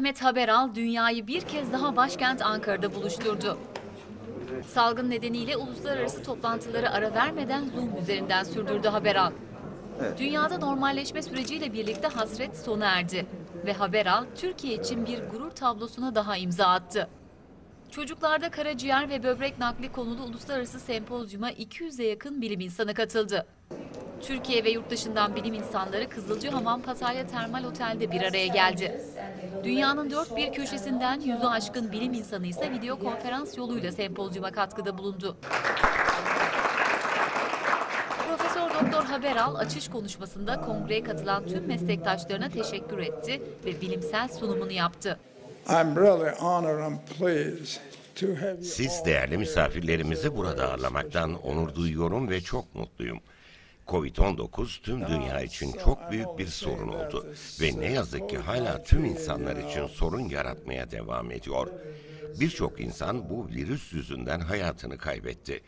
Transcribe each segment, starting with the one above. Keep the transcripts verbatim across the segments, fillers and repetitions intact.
Mehmet Haberal dünyayı bir kez daha başkent Ankara'da buluşturdu. Salgın nedeniyle uluslararası toplantıları ara vermeden Zoom üzerinden sürdürdü Haberal. Evet. Dünyada normalleşme süreciyle birlikte hasret sona erdi ve Haberal Türkiye için bir gurur tablosuna daha imza attı. Çocuklarda karaciğer ve böbrek nakli konulu uluslararası sempozyuma iki yüze yakın bilim insanı katıldı. Türkiye ve yurt dışından bilim insanları Kızılcahamam Pattaya Termal Otel'de bir araya geldi. Dünyanın dört bir köşesinden yüzü aşkın bilim insanı ise video konferans yoluyla sempozyuma katkıda bulundu. Profesör Doktor Haberal açış konuşmasında kongreye katılan tüm meslektaşlarına teşekkür etti ve bilimsel sunumunu yaptı. Siz değerli misafirlerimizi burada ağırlamaktan onur duyuyorum ve çok mutluyum. Covid on dokuz tüm dünya için çok büyük bir sorun oldu ve ne yazık ki hala tüm insanlar için sorun yaratmaya devam ediyor. Birçok insan bu virüs yüzünden hayatını kaybetti.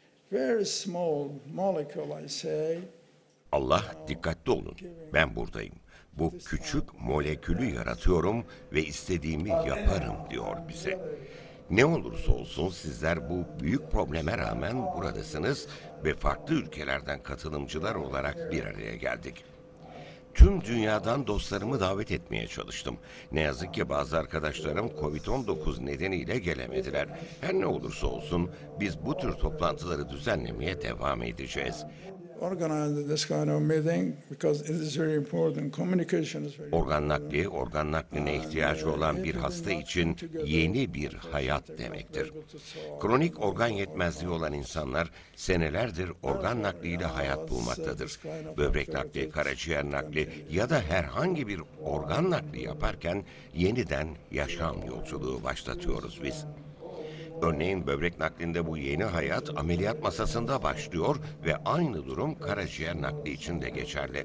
Allah dikkatli olun, ben buradayım. Bu küçük molekülü yaratıyorum ve istediğimi yaparım diyor bize. Ne olursa olsun sizler bu büyük probleme rağmen buradasınız ve farklı ülkelerden katılımcılar olarak bir araya geldik. Tüm dünyadan dostlarımı davet etmeye çalıştım. Ne yazık ki bazı arkadaşlarım Covid on dokuz nedeniyle gelemediler. Her ne olursa olsun biz bu tür toplantıları düzenlemeye devam edeceğiz. Organ nakli, organ nakline ihtiyacı olan bir hasta için yeni bir hayat demektir. Kronik organ yetmezliği olan insanlar senelerdir organ nakliyle hayat bulmaktadır. Böbrek nakli, karaciğer nakli ya da herhangi bir organ nakli yaparken yeniden yaşam yolculuğu başlatıyoruz biz. Örneğin böbrek naklinde bu yeni hayat ameliyat masasında başlıyor ve aynı durum karaciğer nakli için de geçerli.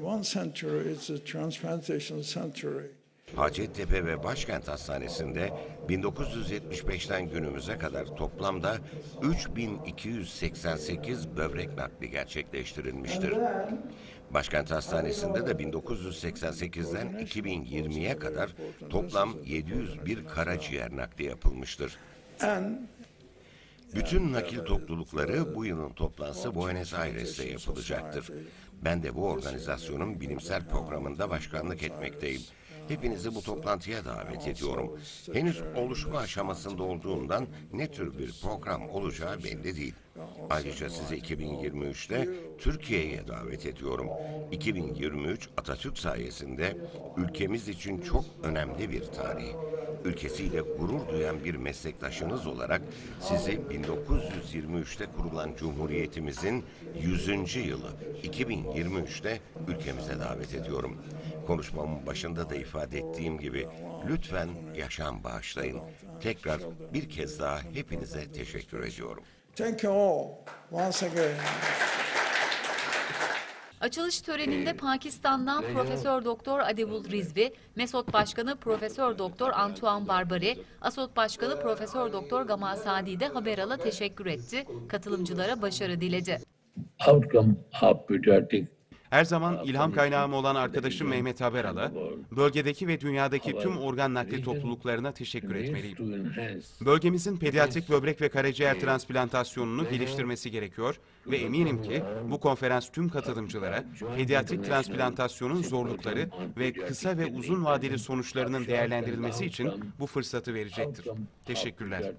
Hacettepe ve Başkent Hastanesi'nde bin dokuz yüz yetmiş beşten günümüze kadar toplamda üç bin iki yüz seksen sekiz böbrek nakli gerçekleştirilmiştir. Başkent Hastanesi'nde de bin dokuz yüz seksen sekizden iki bin yirmiye kadar toplam yedi yüz bir karaciğer nakli yapılmıştır. Bütün nakil toplulukları bu yılın toplantısı Buenos Aires'te yapılacaktır. Ben de bu organizasyonun bilimsel programında başkanlık etmekteyim. Hepinizi bu toplantıya davet ediyorum. Henüz oluşma aşamasında olduğundan ne tür bir program olacağı belli değil. Ayrıca sizi iki bin yirmi üçte Türkiye'ye davet ediyorum. iki bin yirmi üç Atatürk sayesinde ülkemiz için çok önemli bir tarih. Ülkesiyle gurur duyan bir meslektaşınız olarak sizi bin dokuz yüz yirmi üçte kurulan Cumhuriyetimizin yüzüncü yılı iki bin yirmi üçte ülkemize davet ediyorum. Konuşmamın başında da ifade ettiğim gibi lütfen yaşam bağışlayın. Tekrar bir kez daha hepinize teşekkür ediyorum. Thank you all once again. Açılış töreninde Pakistan'dan Profesör Doktor Adevul Rizvi, MESOT Başkanı Profesör Doktor Antoine Barbari, ASOT Başkanı Profesör Doktor Gamal Sadi de Haberal'a teşekkür etti, katılımcılara başarı diledi. Outcome of pediatric Her zaman ilham kaynağım olan arkadaşım Mehmet Haberal'a, bölgedeki ve dünyadaki tüm organ nakli topluluklarına teşekkür etmeliyim. Bölgemizin pediatrik böbrek ve karaciğer transplantasyonunu geliştirmesi gerekiyor ve eminim ki bu konferans tüm katılımcılara pediatrik transplantasyonun zorlukları ve kısa ve uzun vadeli sonuçlarının değerlendirilmesi için bu fırsatı verecektir. Teşekkürler.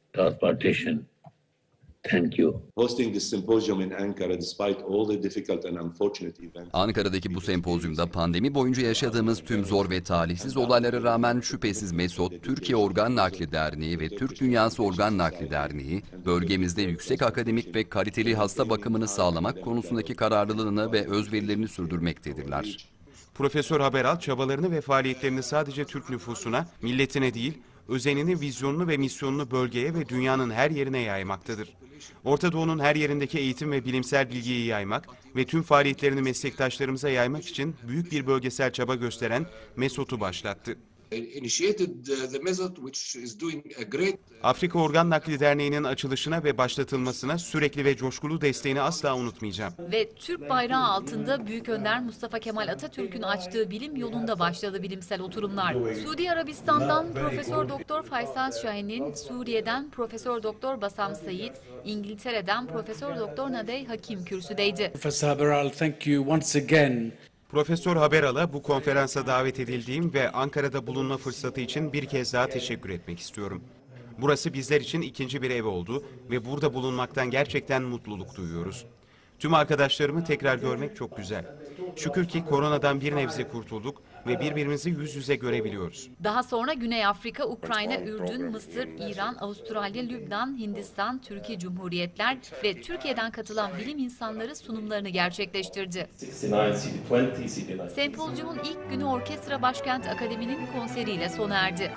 Thank you. Hosting this symposium in Ankara despite all the difficult and unfortunate events. Ankara'daki bu sempozyumda pandemi boyunca yaşadığımız tüm zor ve talihsiz olaylara rağmen şüphesiz MESOT, Türkiye Organ Nakli Derneği ve Türk Dünyası Organ Nakli Derneği, bölgemizde yüksek akademik ve kaliteli hasta bakımını sağlamak konusundaki kararlılığını ve özverilerini sürdürmektedirler. Profesör Haberal çabalarını ve faaliyetlerini sadece Türk nüfusuna, milletine değil, özenini, vizyonunu ve misyonunu bölgeye ve dünyanın her yerine yaymaktadır. Orta Doğu'nun her yerindeki eğitim ve bilimsel bilgiyi yaymak ve tüm faaliyetlerini meslektaşlarımıza yaymak için büyük bir bölgesel çaba gösteren MESOT'u başlattı. initiated the method which is doing a great Afrika Organ Nakli Derneği'nin açılışına ve başlatılmasına sürekli ve coşkulu desteğini asla unutmayacağım. Ve Türk bayrağı altında Büyük Önder Mustafa Kemal Atatürk'ün açtığı bilim yolunda başladı bilimsel oturumlar. Suudi Arabistan'dan Profesör Doktor Faysal Şahin'in, Suriye'den Profesör Doktor Basam Said, İngiltere'den Profesör Doktor Nadey Hakim kürsüdeydi. Professor Haberal, thank you once again. Profesör Haberal'a bu konferansa davet edildiğim ve Ankara'da bulunma fırsatı için bir kez daha teşekkür etmek istiyorum. Burası bizler için ikinci bir ev oldu ve burada bulunmaktan gerçekten mutluluk duyuyoruz. Tüm arkadaşlarımı tekrar görmek çok güzel. Şükür ki koronadan bir nebze kurtulduk ve birbirimizi yüz yüze görebiliyoruz. Daha sonra Güney Afrika, Ukrayna, Ürdün, Mısır, İran, Avustralya, Lübnan, Hindistan, Türkiye Cumhuriyetler ve Türkiye'den katılan bilim insanları sunumlarını gerçekleştirdi. Sempozyumun ilk günü Orkestra Başkent Akademi'nin konseriyle sona erdi.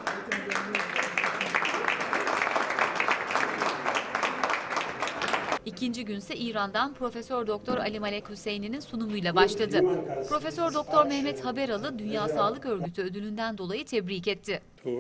İkinci günse İran'dan Profesör Doktor Ali Malek Hüseyni'nin sunumuyla başladı. Profesör Doktor Mehmet Haberal'ı Dünya Sağlık Örgütü ödülünden dolayı tebrik etti.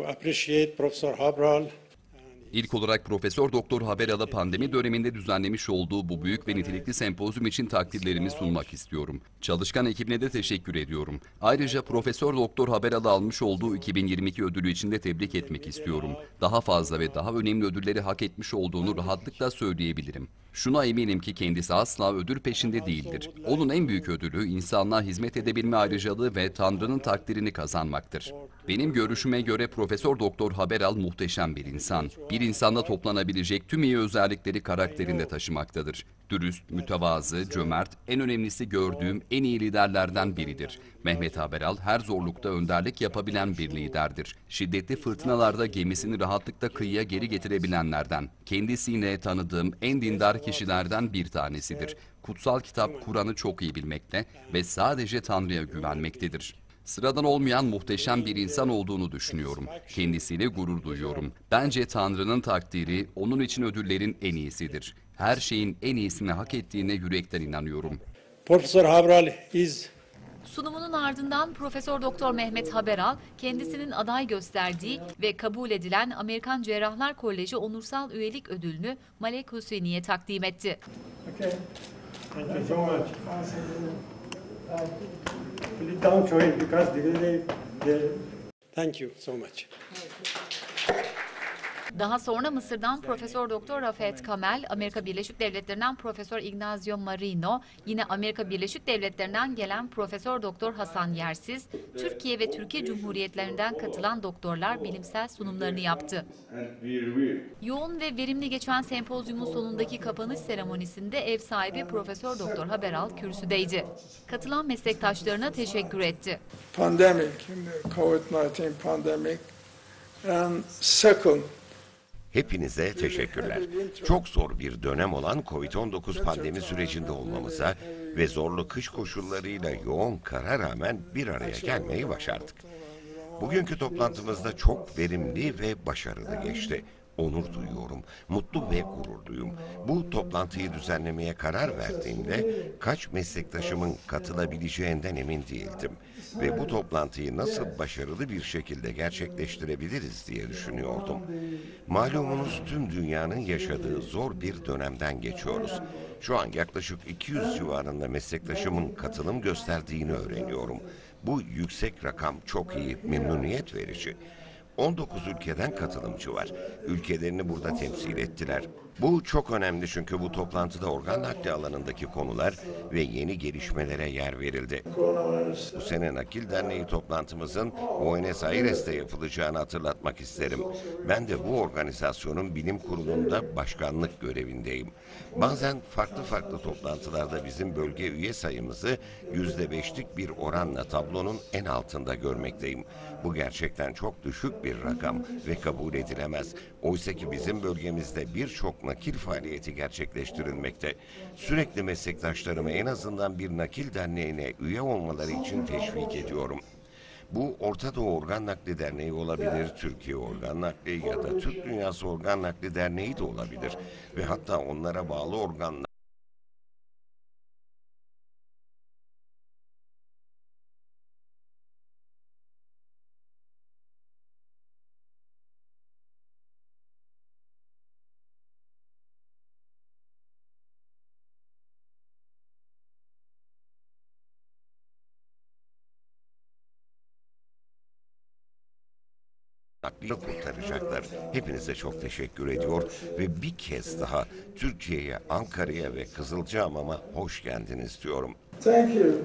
İlk olarak Profesör Doktor Haberal'a pandemi döneminde düzenlemiş olduğu bu büyük ve nitelikli sempozyum için takdirlerimi sunmak istiyorum. Çalışkan ekibine de teşekkür ediyorum. Ayrıca Profesör Doktor Haberal'a almış olduğu iki bin yirmi iki ödülü için de tebrik etmek istiyorum. Daha fazla ve daha önemli ödülleri hak etmiş olduğunu rahatlıkla söyleyebilirim. Şuna eminim ki kendisi asla ödül peşinde değildir. Onun en büyük ödülü insanlığa hizmet edebilme ayrıcalığı ve Tanrı'nın takdirini kazanmaktır. Benim görüşüme göre Profesör Doktor Haberal muhteşem bir insan. Bir insanda toplanabilecek tüm iyi özellikleri karakterinde taşımaktadır. Dürüst, mütevazı, cömert, en önemlisi gördüğüm en iyi liderlerden biridir. Mehmet Haberal her zorlukta önderlik yapabilen bir liderdir. Şiddetli fırtınalarda gemisini rahatlıkla kıyıya geri getirebilenlerden. Kendisi yine tanıdığım en dindar kişilerden bir tanesidir. Kutsal kitap Kur'an'ı çok iyi bilmekte ve sadece Tanrı'ya güvenmektedir. Sıradan olmayan muhteşem bir insan olduğunu düşünüyorum. Kendisiyle gurur duyuyorum. Bence Tanrı'nın takdiri onun için ödüllerin en iyisidir. Her şeyin en iyisini hak ettiğine yürekten inanıyorum. Profesör Haberal is Sunumunun ardından Profesör Doktor Mehmet Haberal kendisinin aday gösterdiği ve kabul edilen Amerikan Cerrahlar Koleji Onursal Üyelik Ödülünü Malek Hüseyni'ye takdim etti. Okay. Thank you so much. Please don't show it because they, they... Thank you so much. Daha sonra Mısır'dan Profesör Doktor Rafet Kamel, Amerika Birleşik Devletleri'nden Profesör Ignacio Marino, yine Amerika Birleşik Devletleri'nden gelen Profesör Doktor Hasan Yersiz, Türkiye ve Türkiye Cumhuriyetlerinden katılan doktorlar bilimsel sunumlarını yaptı. Yoğun ve verimli geçen sempozyumun sonundaki kapanış seremonisinde ev sahibi Profesör Doktor Haberal kürsüdeydi. Katılan meslektaşlarına teşekkür etti. Pandemic, COVID nineteen pandemic, and second, Hepinize teşekkürler. Çok zor bir dönem olan kovid on dokuz pandemi sürecinde olmamıza ve zorlu kış koşullarıyla yoğun kara rağmen bir araya gelmeyi başardık. Bugünkü toplantımızda çok verimli ve başarılı geçti. Onur duyuyorum, mutlu ve gururluyum. Bu toplantıyı düzenlemeye karar verdiğimde kaç meslektaşımın katılabileceğinden emin değildim. Ve bu toplantıyı nasıl başarılı bir şekilde gerçekleştirebiliriz diye düşünüyordum. Malumunuz tüm dünyanın yaşadığı zor bir dönemden geçiyoruz. Şu an yaklaşık iki yüz civarında meslektaşımın katılım gösterdiğini öğreniyorum. Bu yüksek rakam çok iyi, memnuniyet verici. on dokuz ülkeden katılımcı var. Ülkelerini burada temsil ettiler. Bu çok önemli çünkü bu toplantıda organ nakli alanındaki konular ve yeni gelişmelere yer verildi. Bu sene Nakil Derneği toplantımızın Buenos Aires'te yapılacağını hatırlatmak isterim. Ben de bu organizasyonun bilim kurulunda başkanlık görevindeyim. Bazen farklı farklı toplantılarda bizim bölge üye sayımızı yüzde beşlik bir oranla tablonun en altında görmekteyim. Bu gerçekten çok düşük bir rakam ve kabul edilemez. Oysa ki bizim bölgemizde birçok nakil faaliyeti gerçekleştirilmekte. Sürekli meslektaşlarımı en azından bir nakil derneğine üye olmaları için teşvik ediyorum. Bu Orta Doğu Organ Nakli Derneği olabilir, Türkiye Organ Nakli ya da Türk Dünyası Organ Nakli Derneği de olabilir ve hatta onlara bağlı organlar Aklını kurtaracaklar. Hepinize çok teşekkür ediyor ve bir kez daha Türkiye'ye, Ankara'ya ve Kızılcahamam'a hoş geldiniz diyorum. Thank you.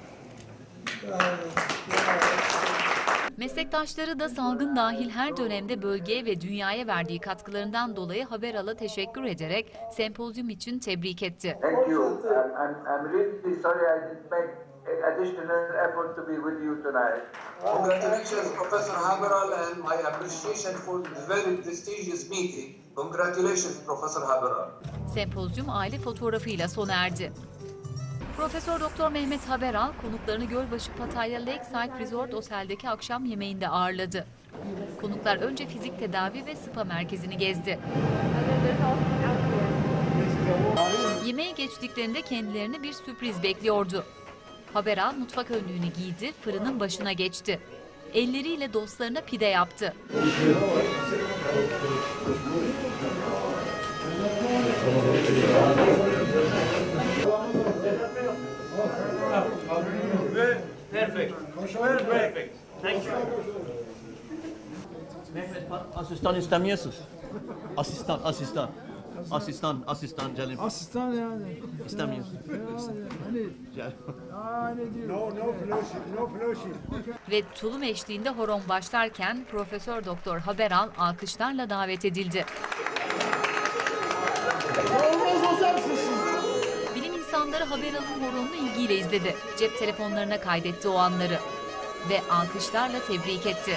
Meslektaşları da salgın dahil her dönemde bölgeye ve dünyaya verdiği katkılarından dolayı Haberal'a teşekkür ederek sempozyum için tebrik etti. Thank you. I'm, I'm, I'm really sorry I didn't make additional effort to be with you tonight. Congratulations, Professor Haberal, and my appreciation for the very prestigious meeting. Congratulations, Professor Haberal. Sempozyum aile fotoğrafıyla sona erdi. Profesör Doktor Mehmet Haberal konuklarını Gölbaşı Pattaya Lakeside Resort Otel'deki akşam yemeğinde ağırladı. Konuklar önce fizik tedavi ve spa merkezini gezdi. Yemeğe geçtiklerinde kendilerini bir sürpriz bekliyordu. Haberal mutfak önlüğünü giydi, fırının başına geçti. Elleriyle dostlarına pide yaptı. Perfect. Perfect. Thank you. Mehmet, asistan istemiyorsunuz. Asistan, asistan. Asistan, asistan canım. Asistan yani. İstemiyorsun. Hani, hani diyor. No, no fellowship, no fellowship. Ve tulum eşliğinde horon başlarken Profesör Doktor Haberal alkışlarla davet edildi. Bilim insanları Haberal'ın horonunu ilgiyle izledi. Cep telefonlarına kaydetti o anları ve alkışlarla tebrik etti.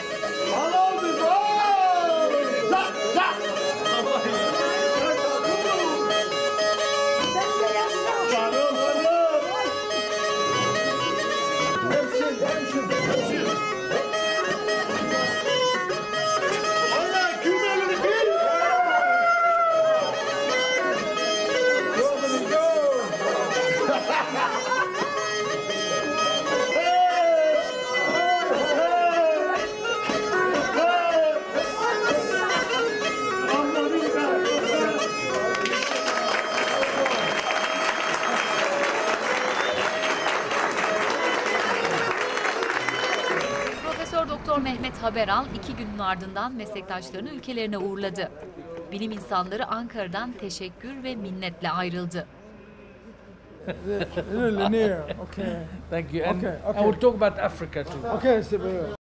Profesör Doktor Mehmet Haberal iki günün ardından meslektaşlarını ülkelerine uğurladı. Bilim insanları Ankara'dan teşekkür ve minnetle ayrıldı. Linear, okay. Thank you. And Okay, I okay. will talk about Africa too. Okay,